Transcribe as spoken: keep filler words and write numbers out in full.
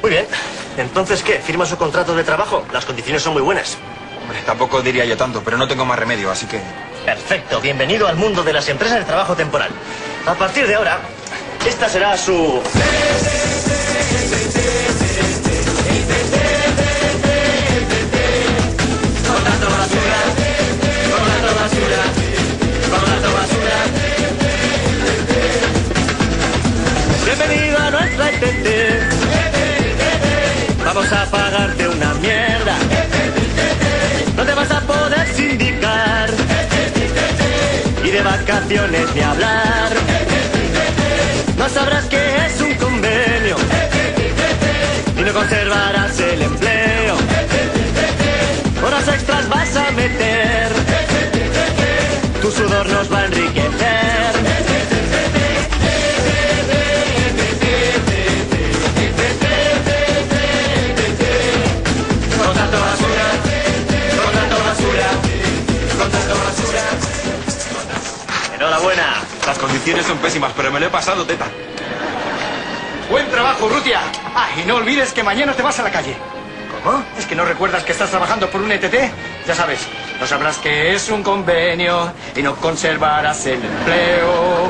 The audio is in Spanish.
Muy bien. Entonces, ¿qué? ¿Firma su contrato de trabajo? Las condiciones son muy buenas. Hombre, tampoco diría yo tanto, pero no tengo más remedio, así que... Perfecto. Bienvenido al mundo de las empresas de trabajo temporal. A partir de ahora, esta será su... Contrato basura, contrato basura, contrato basura. Bienvenido a nuestra E T T. Vamos a pagarte una mierda. No te vas a poder sindicar. Y de vacaciones ni hablar. No sabrás qué es un convenio. Y no conservarás el empleo. Horas extras vas a meter. Tu sudor nos va a enriquecer. Contrato basura, contrato basura, contrato basura. Enhorabuena. Las condiciones son pésimas, pero me lo he pasado, teta. Buen trabajo, Urrutia. Ah, y no olvides que mañana te vas a la calle. ¿Cómo? ¿Es que no recuerdas que estás trabajando por un E T T? Ya sabes, no sabrás que es un convenio y no conservarás el empleo.